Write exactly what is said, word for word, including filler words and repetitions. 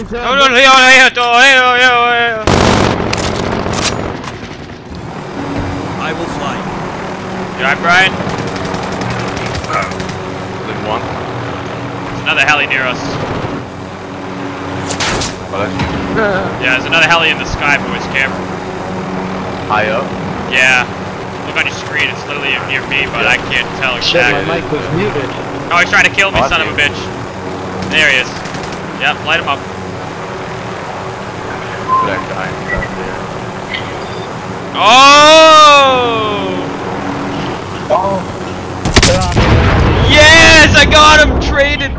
No, no, Leo, Leo, Leo, Leo, Leo. I will fly. You alright, Brian? Then one. There's another heli near us. What? Yeah, there's another heli in the sky, boys. Careful. High up? Yeah. Look on your screen. It's literally near me, but Yeah. I can't tell Shit, exactly. my mic was muted. Oh, he's trying to kill me, Oh, son of a okay. bitch. There he is. Yep, light him up. That guy right there. Oh! Oh! Yes, I got him traded.